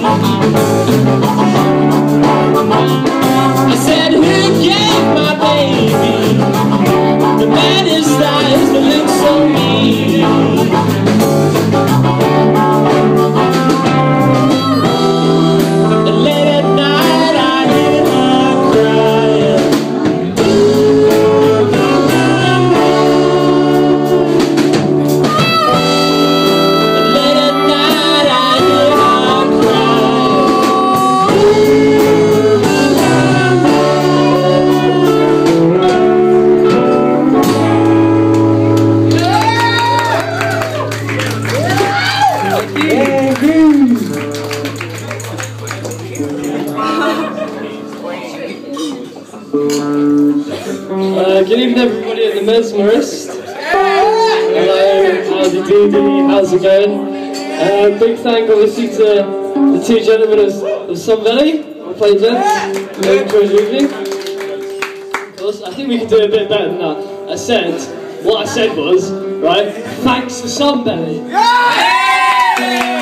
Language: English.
I said, who gave my baby the baddest eyes that look so mean? And late at night I hear her crying. And late at night I hear her Good evening everybody at the Mesmerist. Hello, how's it doing? How's it going? Big thank obviously to the two gentlemen of Sun Valley. Well played, gents. Enjoyed your evening. Of course, I think we can do a bit better than that. What I said was, right, thanks to Sun Valley.